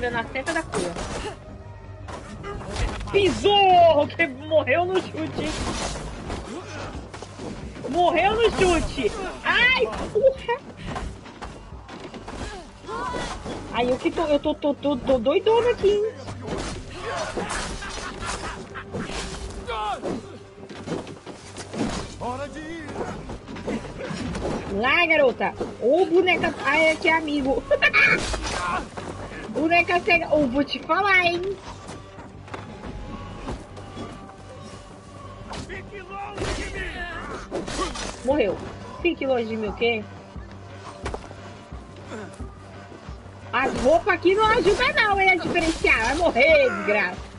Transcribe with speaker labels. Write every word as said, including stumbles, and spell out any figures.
Speaker 1: cura na seta da cura. Pisou! Que morreu no chute. Morreu no chute. Ai, porra. Ai, eu que tô, eu tô, tô, tô, tô doidona aqui, hein?
Speaker 2: Hora de ir.
Speaker 1: Lá, garota. Ô, boneca. Ai, aqui é amigo. Boneca cega. Ô, vou te falar, hein?
Speaker 2: Fique longe de mim.
Speaker 1: Morreu. Fique longe de mim, o quê? As roupas aqui não ajudam não, hein, a diferenciar. Vai morrer, desgraça.